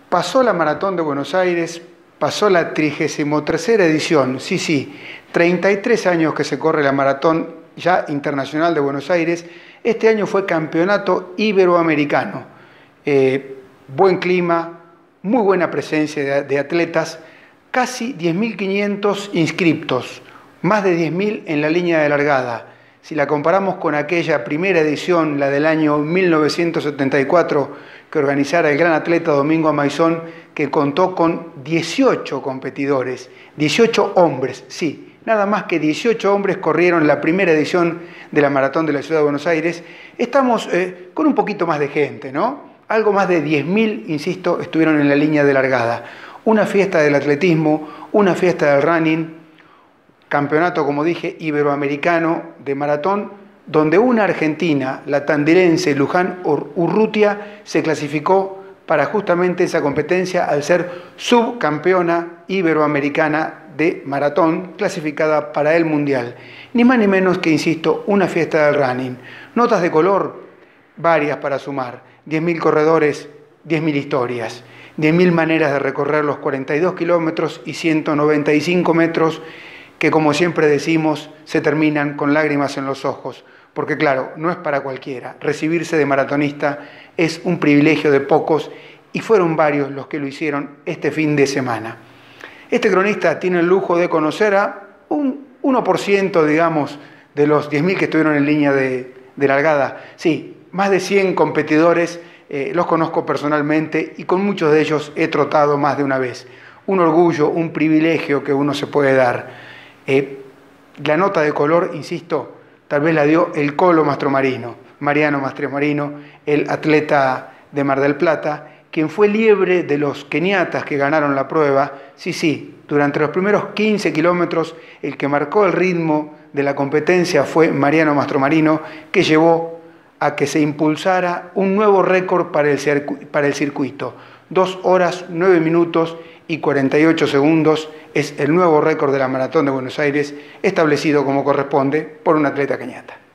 Pasó la Maratón de Buenos Aires, pasó la 33ª edición, sí, 33 años que se corre la Maratón ya internacional de Buenos Aires. Este año fue campeonato iberoamericano. Buen clima, muy buena presencia de atletas, casi 10.500 inscriptos, más de 10.000 en la línea de largada. Si la comparamos con aquella primera edición, la del año 1974, que organizara el gran atleta Domingo Amaizón, que contó con 18 competidores, 18 hombres, sí, nada más que 18 hombres corrieron la primera edición de la Maratón de la Ciudad de Buenos Aires. Estamos con un poquito más de gente, ¿no? Algo más de 10.000, insisto, estuvieron en la línea de largada. Una fiesta del atletismo, una fiesta del running, campeonato, como dije, iberoamericano de maratón, donde una argentina, la tandilense Luján Urrutia, se clasificó para justamente esa competencia al ser subcampeona iberoamericana de maratón, clasificada para el Mundial. Ni más ni menos que, insisto, una fiesta del running. Notas de color, varias para sumar. 10.000 corredores, 10.000 historias. 10.000 maneras de recorrer los 42 kilómetros y 195 metros que, como siempre decimos, se terminan con lágrimas en los ojos. Porque claro, no es para cualquiera. Recibirse de maratonista es un privilegio de pocos y fueron varios los que lo hicieron este fin de semana. Este cronista tiene el lujo de conocer a un 1%, digamos, de los 10.000 que estuvieron en línea de largada. Sí, más de 100 competidores, los conozco personalmente y con muchos de ellos he trotado más de una vez. Un orgullo, un privilegio que uno se puede dar. La nota de color, insisto, tal vez la dio el Colo Mastromarino, Mariano Mastromarino, el atleta de Mar del Plata, quien fue liebre de los keniatas que ganaron la prueba. Sí, durante los primeros 15 kilómetros el que marcó el ritmo de la competencia fue Mariano Mastromarino, que llevó a que se impulsara un nuevo récord para el circuito. 2 horas, 9 minutos y 48 segundos es el nuevo récord de la Maratón de Buenos Aires, establecido como corresponde por un atleta keniata.